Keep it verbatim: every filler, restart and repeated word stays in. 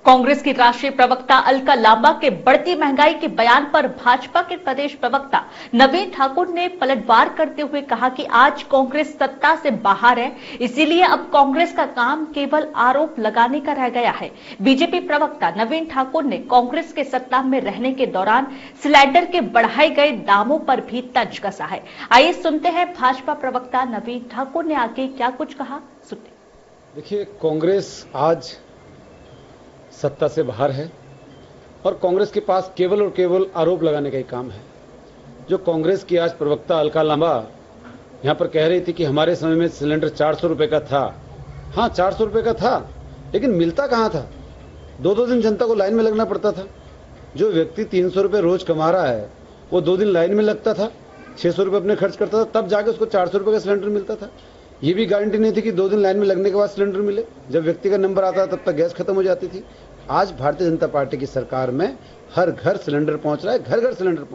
कांग्रेस की राष्ट्रीय प्रवक्ता अलका लांबा के बढ़ती महंगाई के बयान पर भाजपा के प्रदेश प्रवक्ता नवीन ठाकुर ने पलटवार करते हुए कहा कि आज कांग्रेस सत्ता से बाहर है, इसीलिए अब कांग्रेस का काम केवल आरोप लगाने का रह गया है। बीजेपी प्रवक्ता नवीन ठाकुर ने कांग्रेस के सत्ता में रहने के दौरान सिलेंडर के बढ़ाए गए दामों पर भी तंज कसा है। आइए सुनते हैं भाजपा प्रवक्ता नवीन ठाकुर ने आगे क्या कुछ कहा, सुनते। देखिए, कांग्रेस आज सत्ता से बाहर है और कांग्रेस के पास केवल और केवल आरोप लगाने का ही काम है। जो कांग्रेस की आज प्रवक्ता अलका लांबा यहां पर कह रही थी कि हमारे समय में सिलेंडर चार सौ रुपए का था। हां, चार सौ रुपए का था, लेकिन मिलता कहां था? दो दो दिन जनता को लाइन में लगना पड़ता था। जो व्यक्ति तीन सौ रुपए रोज कमा रहा है वो दो दिन लाइन में लगता था, छह सौ रुपए अपने खर्च करता था, तब जाके उसको चार सौ रुपए का सिलेंडर मिलता था। ये भी गारंटी नहीं थी कि दो दिन लाइन में लगने के बाद सिलेंडर मिले। जब व्यक्ति का नंबर आता था तब तक गैस खत्म हो जाती थी। आज भारतीय जनता पार्टी की सरकार में हर घर सिलेंडर पहुंच रहा है, घर घर सिलेंडर